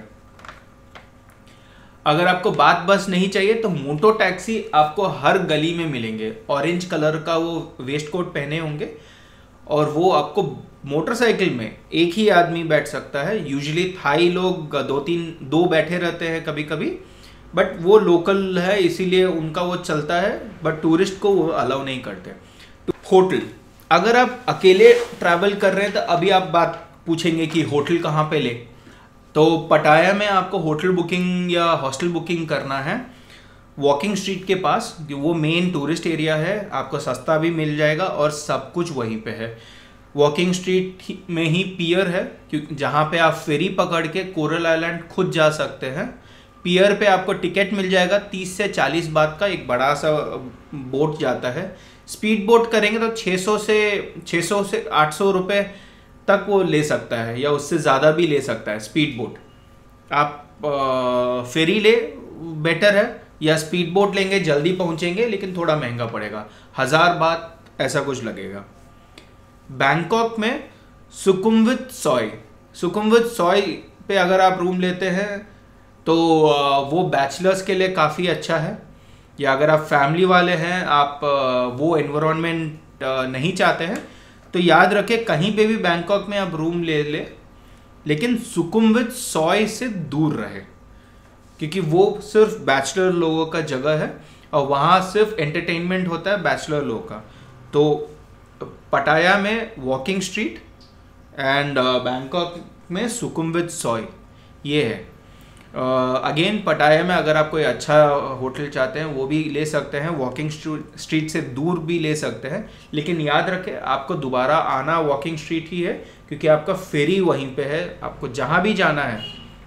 अगर आपको बात बस नहीं चाहिए तो मोटो टैक्सी आपको हर गली में मिलेंगे। ऑरेंज कलर का वो वेस्ट कोट पहने होंगे और वो आपको मोटरसाइकिल में एक ही आदमी बैठ सकता है। यूजुअली थाई लोग दो तीन दो बैठे रहते हैं कभी कभी, बट वो लोकल है इसीलिए उनका वो चलता है, बट टूरिस्ट को वो अलाउ नहीं करते। होटल, अगर आप अकेले ट्रैवल कर रहे हैं तो अभी आप बात पूछेंगे कि होटल कहाँ पे ले, तो पटाया में आपको होटल बुकिंग या हॉस्टल बुकिंग करना है वॉकिंग स्ट्रीट के पास, वो मेन टूरिस्ट एरिया है, आपको सस्ता भी मिल जाएगा और सब कुछ वहीं पे है। वॉकिंग स्ट्रीट में ही पियर है, क्योंकि जहाँ पे आप फेरी पकड़ के कोरल आइलैंड खुद जा सकते हैं। पियर पे आपको टिकट मिल जाएगा तीस से चालीस बात का, एक बड़ा सा बोट जाता है। स्पीड बोट करेंगे तो छः सौ से छः सौ से आठ सौ रुपये तक वो ले सकता है, या उससे ज़्यादा भी ले सकता है स्पीड बोट। आप आ, फेरी ले बेटर है, या स्पीड बोट लेंगे जल्दी पहुंचेंगे लेकिन थोड़ा महंगा पड़ेगा, हज़ार बात ऐसा कुछ लगेगा। बैंकॉक में सुकुमवित सॉय, सुकुमवित सॉय पे अगर आप रूम लेते हैं तो वो बैचलर्स के लिए काफ़ी अच्छा है, या अगर आप फैमिली वाले हैं, आप वो एनवायरनमेंट नहीं चाहते हैं, तो याद रखें कहीं पे भी बैंकॉक में आप रूम ले ले, लेकिन सुकुमवित सॉय से दूर रहे, क्योंकि वो सिर्फ बैचलर लोगों का जगह है और वहाँ सिर्फ एंटरटेनमेंट होता है बैचलर लोगों का। तो पटाया में वॉकिंग स्ट्रीट एंड बैंकॉक में सुकुमवित सॉय, ये है। अगेन uh, पटाया में अगर आप कोई अच्छा होटल चाहते हैं वो भी ले सकते हैं, वॉकिंग स्ट्रीट से दूर भी ले सकते हैं, लेकिन याद रखें आपको दोबारा आना वॉकिंग स्ट्रीट ही है, क्योंकि आपका फेरी वहीं पे है। आपको जहाँ भी जाना है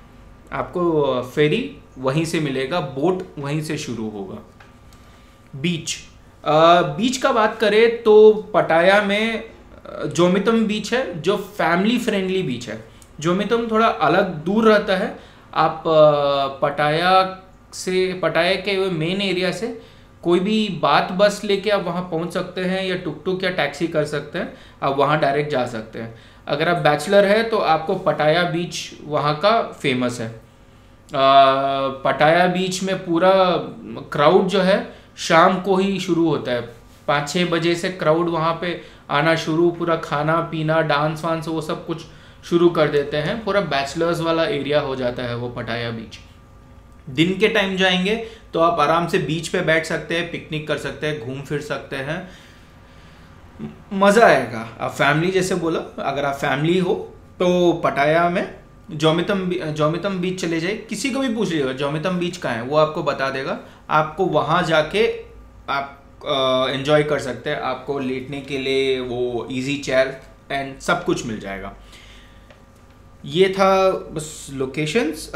आपको फेरी वहीं से मिलेगा, बोट वहीं से शुरू होगा। बीच, बीच का बात करें तो पटाया में जोमितम बीच है जो फैमिली फ्रेंडली बीच है। जोमितम थोड़ा अलग दूर रहता है, आप पटाया से पटाया के मेन एरिया से कोई भी बात बस लेके आप वहाँ पहुँच सकते हैं, या टुक टुक या टैक्सी कर सकते हैं, आप वहाँ डायरेक्ट जा सकते हैं। अगर आप बैचलर है तो आपको पटाया बीच वहाँ का फेमस है। आ, पटाया बीच में पूरा क्राउड जो है शाम को ही शुरू होता है, पाँच छः बजे से क्राउड वहाँ पे आना शुरू, पूरा खाना पीना डांस वांस वो सब कुछ शुरू कर देते हैं। पूरा बैचलर्स वाला एरिया हो जाता है वो पटाया बीच। दिन के टाइम जाएंगे तो आप आराम से बीच पे बैठ सकते हैं, पिकनिक कर सकते हैं, घूम फिर सकते हैं, मज़ा आएगा। आप फैमिली जैसे बोला, अगर आप फैमिली हो तो पटाया में जोमितम जोमितम बीच चले जाए। किसी को भी पूछ लीजिएगा जोमितम बीच कहाँ है, वो आपको बता देगा। आपको वहाँ जाके आप एंजॉय कर सकते हैं, आपको लेटने के लिए वो इजी चेयर एंड सब कुछ मिल जाएगा। ये था बस लोकेशंस।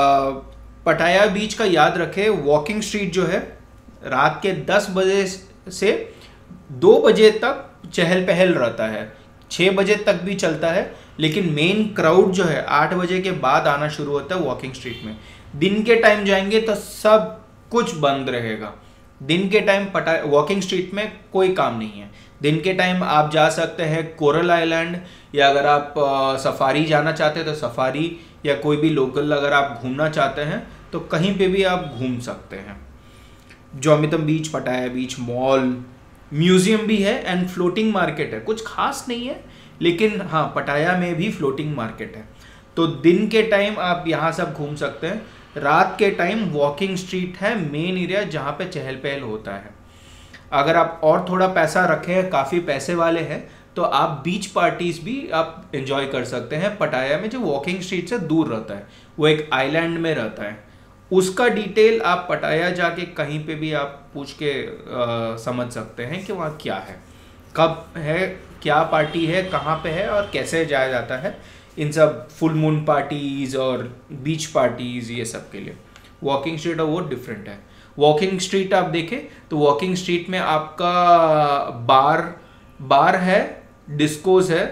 पटाया बीच का याद रखें, वॉकिंग स्ट्रीट जो है रात के दस बजे से दो बजे तक चहल पहल रहता है, छः बजे तक भी चलता है, लेकिन मेन क्राउड जो है आठ बजे के बाद आना शुरू होता है वॉकिंग स्ट्रीट में। दिन के टाइम जाएंगे तो सब कुछ बंद रहेगा। दिन के टाइम पटा वॉकिंग स्ट्रीट में कोई काम नहीं है। दिन के टाइम आप जा सकते हैं कोरल आइलैंड, या अगर आप सफारी जाना चाहते हैं तो सफारी, या कोई भी लोकल अगर आप घूमना चाहते हैं तो कहीं पे भी आप घूम सकते हैं। जोमितम बीच, पटाया बीच, मॉल, म्यूजियम भी है एंड फ्लोटिंग मार्केट है। कुछ खास नहीं है, लेकिन हाँ पटाया में भी फ्लोटिंग मार्केट है। तो दिन के टाइम आप यहाँ सब घूम सकते हैं। रात के टाइम वॉकिंग स्ट्रीट है मेन एरिया जहाँ पे चहल पहल होता है। अगर आप और थोड़ा पैसा रखें, काफ़ी पैसे वाले हैं, तो आप बीच पार्टीज भी आप एंजॉय कर सकते हैं पटाया में, जो वॉकिंग स्ट्रीट से दूर रहता है, वो एक आइलैंड में रहता है। उसका डिटेल आप पटाया जाके कहीं पे भी आप पूछ के आ, समझ सकते हैं कि वहाँ क्या है, कब है, क्या पार्टी है, कहाँ पे है और कैसे जाया जाता है। इन सब फुल मून पार्टीज और बीच पार्टीज ये सब के लिए वॉकिंग स्ट्रीट और वो डिफरेंट है। वॉकिंग स्ट्रीट आप देखें तो वॉकिंग स्ट्रीट में आपका बार बार है, डिस्कोस है,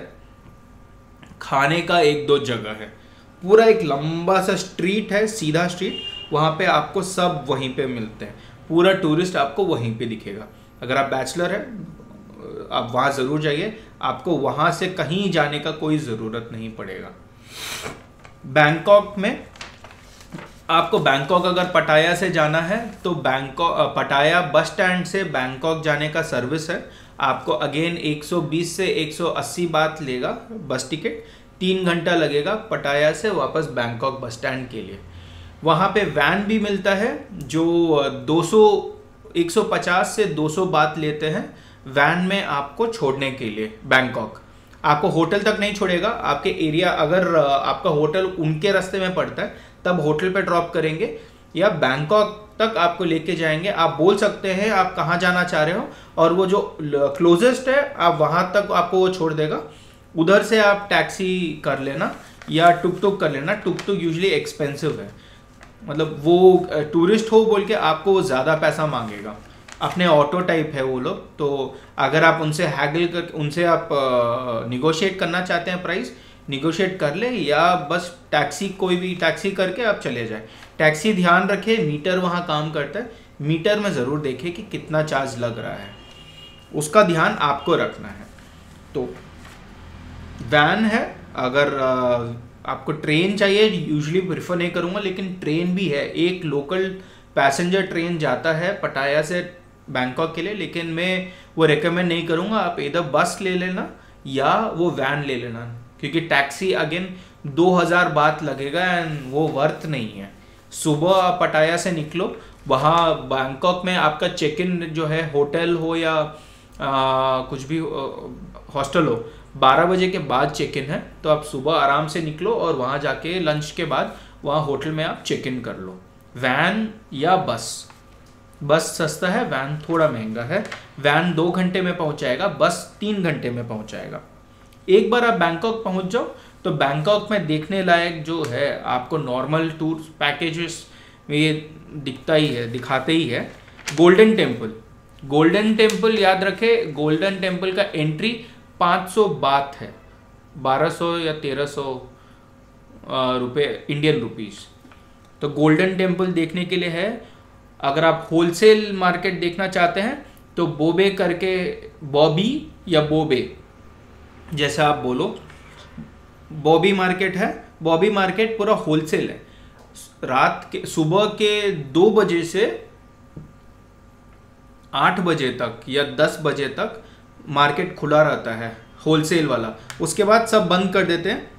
खाने का एक दो जगह है, पूरा एक लंबा सा स्ट्रीट है, सीधा स्ट्रीट, वहाँ पे आपको सब वहीं पे मिलते हैं। पूरा टूरिस्ट आपको वहीं पे दिखेगा। अगर आप बैचलर है आप वहाँ ज़रूर जाइए, आपको वहाँ से कहीं जाने का कोई ज़रूरत नहीं पड़ेगा। बैंकॉक में आपको बैंकॉक अगर पटाया से जाना है तो बैंकॉक पटाया बस स्टैंड से बैंकॉक जाने का सर्विस है। आपको अगेन एक सौ बीस से एक सौ अस्सी बात लेगा बस टिकट, तीन घंटा लगेगा पटाया से वापस बैंकॉक बस स्टैंड के लिए। वहाँ पे वैन भी मिलता है जो दो सौ एक सौ पचास से दो सौ बात लेते हैं वैन में आपको छोड़ने के लिए। बैंकॉक आपको होटल तक नहीं छोड़ेगा, आपके एरिया अगर आपका होटल उनके रास्ते में पड़ता है तब होटल पे ड्रॉप करेंगे या बैंकॉक तक आपको लेके जाएंगे। आप बोल सकते हैं आप कहाँ जाना चाह रहे हो और वो जो क्लोजेस्ट है आप वहाँ तक आपको वो छोड़ देगा। उधर से आप टैक्सी कर लेना या टुक टुक कर लेना। टुक टुक यूजली एक्सपेंसिव है, मतलब वो टूरिस्ट हो बोल के आपको ज़्यादा पैसा मांगेगा। अपने ऑटो टाइप है वो लोग, तो अगर आप उनसे हैगल कर उनसे आप निगोशिएट करना चाहते हैं प्राइस, निगोशिएट कर ले, या बस टैक्सी कोई भी टैक्सी करके आप चले जाए। टैक्सी ध्यान रखें मीटर वहाँ काम करता है, मीटर में ज़रूर देखें कि कितना चार्ज लग रहा है, उसका ध्यान आपको रखना है। तो वैन है, अगर आ, आपको ट्रेन चाहिए, यूजुअली प्रेफर नहीं करूँगा, लेकिन ट्रेन भी है। एक लोकल पैसेंजर ट्रेन जाता है पटाया से बैंकॉक के लिए, लेकिन मैं वो रेकमेंड नहीं करूँगा। आप इधर बस ले लेना या वो वैन ले लेना, क्योंकि टैक्सी अगेन दो हज़ार बात लगेगा एंड वो वर्थ नहीं है। सुबह आप पटाया से निकलो, वहाँ बैंकॉक में आपका चेक इन जो है, होटल हो या आ, कुछ भी हॉस्टल हो, बारह बजे के बाद चेक इन है। तो आप सुबह आराम से निकलो और वहाँ जाके लंच के बाद वहाँ होटल में आप चेक इन कर लो। वैन या बस, बस सस्ता है, वैन थोड़ा महंगा है। वैन दो घंटे में पहुँचाएगा, बस तीन घंटे में पहुँचाएगा। एक बार आप बैंकॉक पहुँच जाओ तो बैंकॉक में देखने लायक जो है आपको नॉर्मल टूर पैकेजेस में ये दिखता ही है, दिखाते ही है। गोल्डन टेम्पल, गोल्डन टेम्पल याद रखे, गोल्डन टेम्पल का एंट्री पाँच सौ बात है, बारह सौ या तेरह सौ रुपये इंडियन रुपीस। तो गोल्डन टेम्पल देखने के लिए है। अगर आप होलसेल मार्केट देखना चाहते हैं तो बोबे करके, बॉबी या बोबे जैसा आप बोलो, बॉबी मार्केट है। बॉबी मार्केट पूरा होलसेल है। रात के सुबह के दो बजे से आठ बजे तक या दस बजे तक मार्केट खुला रहता है, होलसेल वाला। उसके बाद सब बंद कर देते हैं।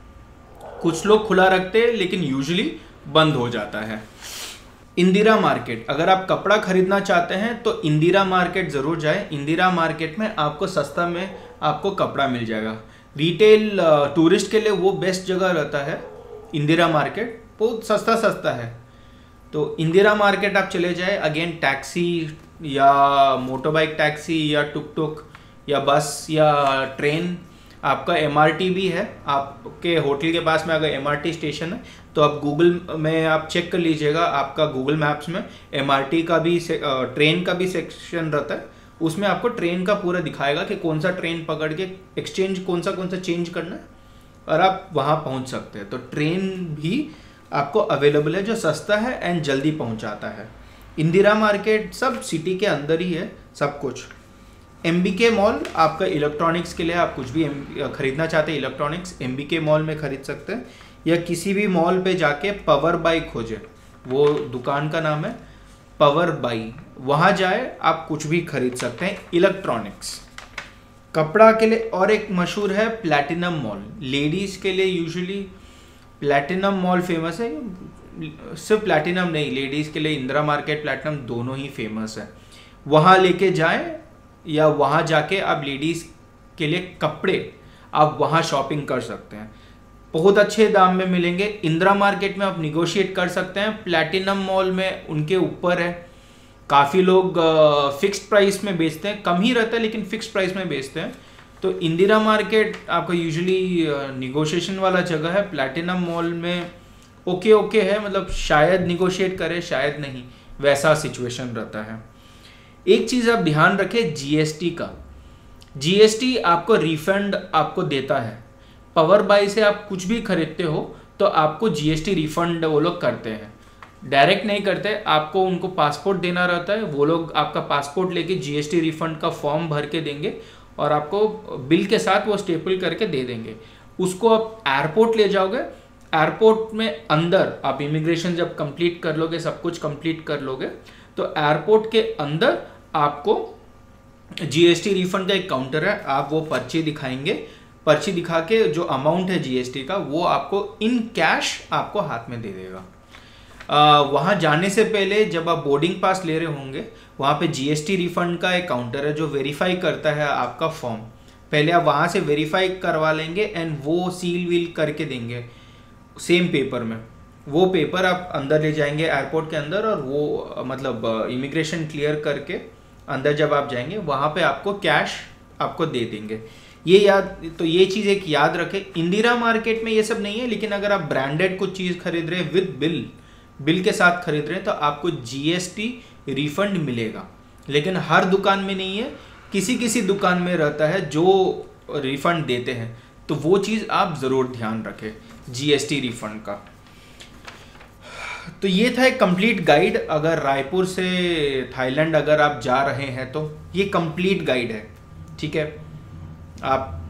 कुछ लोग खुला रखते हैं लेकिन यूजुअली बंद हो जाता है। इंदिरा मार्केट, अगर आप कपड़ा खरीदना चाहते हैं तो इंदिरा मार्केट ज़रूर जाए। इंदिरा मार्केट में आपको सस्ता में आपको कपड़ा मिल जाएगा। रिटेल टूरिस्ट के लिए वो बेस्ट जगह रहता है इंदिरा मार्केट, बहुत सस्ता सस्ता है। तो इंदिरा मार्केट आप चले जाए। अगेन टैक्सी या मोटर बाइक टैक्सी या टुक टुक या बस या ट्रेन, आपका एमआरटी भी है। आपके होटल के पास में अगर एमआरटी स्टेशन है तो आप गूगल में आप चेक कर लीजिएगा, आपका गूगल मैप्स में एमआरटी का भी ट्रेन का भी सेक्शन रहता है। उसमें आपको ट्रेन का पूरा दिखाएगा कि कौन सा ट्रेन पकड़ के एक्सचेंज कौन सा कौन सा चेंज करना है, और आप वहाँ पहुँच सकते हैं। तो ट्रेन भी आपको अवेलेबल है जो सस्ता है एंड जल्दी पहुँचाता है। इंदिरा मार्केट सब सिटी के अंदर ही है सब कुछ। एमबीके मॉल आपका इलेक्ट्रॉनिक्स के लिए, आप कुछ भी खरीदना चाहते हैं इलेक्ट्रॉनिक्स, एमबीके मॉल में खरीद सकते हैं। या किसी भी मॉल पे जाके पावर बाई खोजें, वो दुकान का नाम है पावर बाई, वहाँ जाए आप कुछ भी खरीद सकते हैं इलेक्ट्रॉनिक्स। कपड़ा के लिए और एक मशहूर है प्लैटिनम मॉल, लेडीज़ के लिए यूजुअली प्लैटिनम मॉल फेमस है। सिर्फ प्लैटिनम नहीं, लेडीज़ के लिए इंदिरा मार्केट, प्लैटिनम दोनों ही फेमस है। वहाँ लेके जाएं या वहाँ जाके आप लेडीज़ के लिए कपड़े आप वहाँ शॉपिंग कर सकते हैं, बहुत अच्छे दाम में मिलेंगे। इंदिरा मार्केट में आप निगोशिएट कर सकते हैं, प्लैटिनम मॉल में उनके ऊपर है। काफ़ी लोग फिक्स्ड प्राइस में बेचते हैं, कम ही रहता है लेकिन फिक्स्ड प्राइस में बेचते हैं। तो इंदिरा मार्केट आपका यूजुअली निगोशिएशन वाला जगह है। प्लैटिनम मॉल में ओके ओके है, मतलब शायद निगोशिएट करे शायद नहीं, वैसा सिचुएशन रहता है। एक चीज़ आप ध्यान रखें जीएसटी का, जीएसटी आपको रिफंड आपको देता है। पावर बाई से आप कुछ भी खरीदते हो तो आपको जीएसटी रिफंड वो लोग करते हैं, डायरेक्ट नहीं करते। आपको उनको पासपोर्ट देना रहता है, वो लोग आपका पासपोर्ट लेके जीएसटी रिफंड का फॉर्म भर के देंगे और आपको बिल के साथ वो स्टेपल करके दे देंगे। उसको आप एयरपोर्ट ले जाओगे, एयरपोर्ट में अंदर आप इमिग्रेशन जब कंप्लीट कर लोगे, सब कुछ कंप्लीट कर लोगे, तो एयरपोर्ट के अंदर आपको जीएसटी रिफंड का एक काउंटर है। आप वो पर्ची दिखाएंगे, पर्ची दिखा के जो अमाउंट है जीएसटी का वो आपको इन कैश आपको हाथ में दे देगा। आ, वहाँ जाने से पहले जब आप बोर्डिंग पास ले रहे होंगे, वहाँ पे जीएसटी रिफंड का एक काउंटर है जो वेरीफाई करता है आपका फॉर्म। पहले आप वहाँ से वेरीफाई करवा लेंगे एंड वो सील वील करके देंगे सेम पेपर में। वो पेपर आप अंदर ले जाएंगे एयरपोर्ट के अंदर, और वो मतलब इमिग्रेशन क्लियर करके अंदर जब आप जाएंगे वहाँ पे आपको कैश आपको दे देंगे। ये याद, तो ये चीज़ एक याद रखें। इंदिरा मार्केट में ये सब नहीं है, लेकिन अगर आप ब्रांडेड कुछ चीज़ खरीद रहे हैं विद बिल बिल के साथ खरीद रहे हैं तो आपको जीएसटी रिफंड मिलेगा। लेकिन हर दुकान में नहीं है, किसी किसी दुकान में रहता है जो रिफंड देते हैं, तो वो चीज़ आप ज़रूर ध्यान रखें जीएसटी रिफंड का। तो ये था एक कंप्लीट गाइड। अगर रायपुर से थाईलैंड अगर आप जा रहे हैं तो ये कंप्लीट गाइड है, ठीक है। आप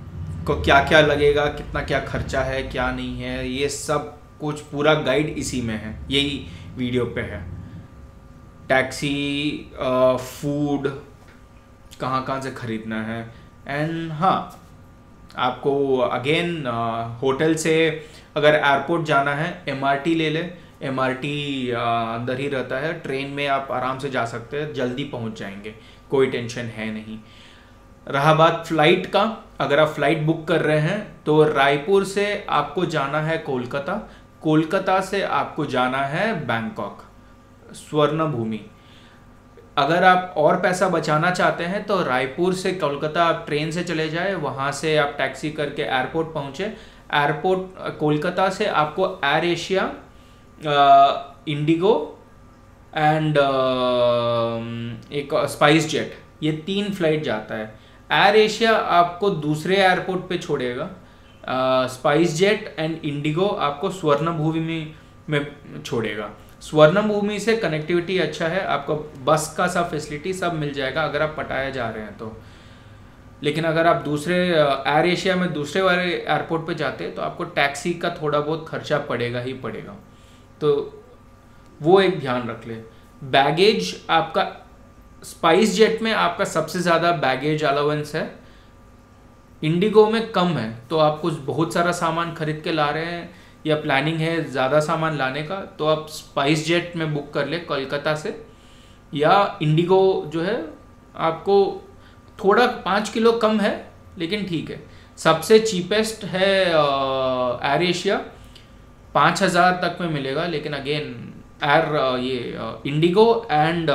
को क्या क्या लगेगा, कितना क्या खर्चा है, क्या नहीं है, ये सब कुछ पूरा गाइड इसी में है, यही वीडियो पे है। टैक्सी, फूड कहाँ कहाँ से ख़रीदना है, एंड हाँ आपको अगेन होटल से अगर एयरपोर्ट जाना है एमआरटी ले ले, एमआरटी अंदर ही रहता है, ट्रेन में आप आराम से जा सकते हैं, जल्दी पहुंच जाएंगे, कोई टेंशन है नहीं। रहा बात फ्लाइट का, अगर आप फ्लाइट बुक कर रहे हैं तो रायपुर से आपको जाना है कोलकाता, कोलकाता से आपको जाना है बैंकॉक, स्वर्ण भूमि। अगर आप और पैसा बचाना चाहते हैं तो रायपुर से कोलकाता आप ट्रेन से चले जाए, वहाँ से आप टैक्सी करके एयरपोर्ट पहुँचे, एयरपोर्ट कोलकाता से आपको एयर एशिया, इंडिगो एंड एक स्पाइस जेट, ये तीन फ्लाइट जाता है। एयर एशिया आपको दूसरे एयरपोर्ट पे छोड़ेगा, स्पाइस जेट एंड इंडिगो आपको स्वर्ण भूमि में छोड़ेगा। स्वर्ण भूमि से कनेक्टिविटी अच्छा है, आपको बस का सब फैसिलिटी सब मिल जाएगा अगर आप पटाया जा रहे हैं तो। लेकिन अगर आप दूसरे एयर एशिया में दूसरे वाले एयरपोर्ट पे जाते हैं तो आपको टैक्सी का थोड़ा बहुत खर्चा पड़ेगा ही पड़ेगा, तो वो एक ध्यान रख ले। बैगेज आपका स्पाइस जेट में आपका सबसे ज़्यादा बैगेज अलाउंस है, इंडिगो में कम है, तो आप कुछ बहुत सारा सामान खरीद के ला रहे हैं या प्लानिंग है ज़्यादा सामान लाने का तो आप स्पाइस जेट में बुक कर ले कोलकाता से, या इंडिगो जो है आपको थोड़ा पाँच किलो कम है लेकिन ठीक है। सबसे चीपेस्ट है एयर एशिया, पाँच हज़ार तक में मिलेगा, लेकिन अगेन एयर ये इंडिगो एंड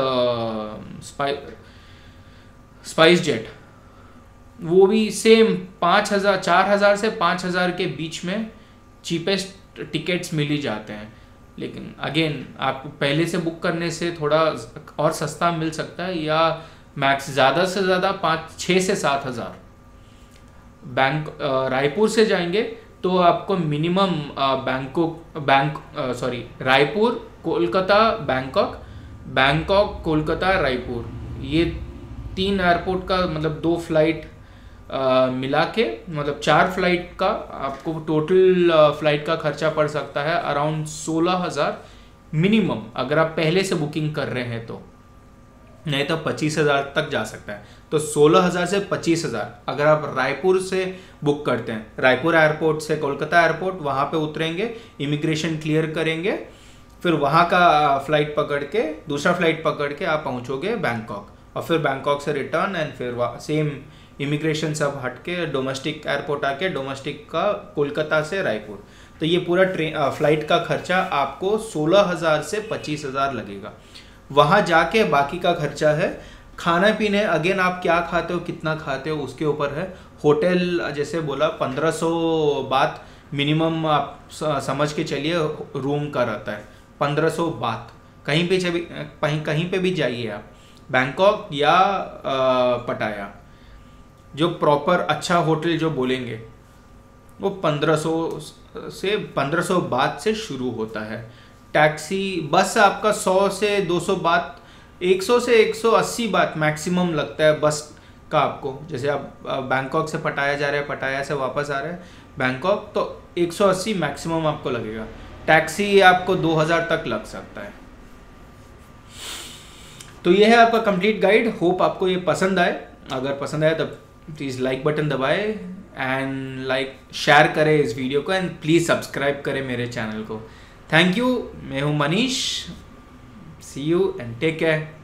स्पाइस जेट वो भी सेम पाँच हज़ार चार हज़ार से पाँच हज़ार के बीच में चीपेस्ट टिकट्स मिल ही जाते हैं। लेकिन अगेन आप पहले से बुक करने से थोड़ा और सस्ता मिल सकता है, या मैक्स ज़्यादा से ज़्यादा पाँच छः से सात हज़ार। बैंक रायपुर से जाएंगे तो आपको minimum Bangkok bank sorry Raipur Kolkata Bangkok, Bangkok Kolkata Raipur, ये तीन एयरपोर्ट का मतलब दो फ्लाइट मिला के मतलब चार फ्लाइट का आपको टोटल फ्लाइट का खर्चा पड़ सकता है अराउंड सोलह हज़ार मिनिमम, अगर आप पहले से बुकिंग कर रहे हैं तो, नहीं तो पच्चीस हज़ार तक जा सकता है। तो सोलह हज़ार से पच्चीस हज़ार अगर आप रायपुर से बुक करते हैं, रायपुर एयरपोर्ट से कोलकाता एयरपोर्ट, वहाँ पे उतरेंगे, इमिग्रेशन क्लियर करेंगे, फिर वहाँ का फ्लाइट पकड़ के दूसरा फ्लाइट पकड़ के आप पहुँचोगे बैंकॉक, और फिर बैंकॉक से रिटर्न एंड फिर सेम इमिग्रेशन सब हट के डोमेस्टिक एयरपोर्ट आके डोमेस्टिक का कोलकाता से रायपुर। तो ये पूरा ट्रेन फ्लाइट का खर्चा आपको सोलह हज़ार से पच्चीस हज़ार लगेगा। वहाँ जाके बाकी का खर्चा है खाना पीने, अगेन आप क्या खाते हो कितना खाते हो उसके ऊपर है। होटल जैसे बोला पंद्रह सौ बात मिनिमम आप समझ के चलिए रूम का रहता है, पंद्रह सौ बात। कहीं पे भी कहीं कहीं पे भी जाइए आप, बैंकॉक या आ, पटाया, जो प्रॉपर अच्छा होटल जो बोलेंगे वो पंद्रह सौ से पंद्रह सौ बात से शुरू होता है। टैक्सी बस आपका सौ से दो सौ बात, सौ से एक सौ अस्सी बात मैक्सिमम लगता है बस का आपको। जैसे आप बैंकॉक से पटाया जा रहे हैं, पटाया से वापस आ रहे हैं बैंकॉक, तो एक सौ अस्सी मैक्सिमम आपको लगेगा। टैक्सी आपको दो हज़ार तक लग सकता है। तो ये है आपका कंप्लीट गाइड। होप आपको ये पसंद आए। अगर पसंद आए तो प्लीज़ लाइक बटन दबाए एंड लाइक शेयर करें इस वीडियो को, एंड प्लीज़ सब्सक्राइब करें मेरे चैनल को। Thank you. मैं हूँ Manish. See you and take care.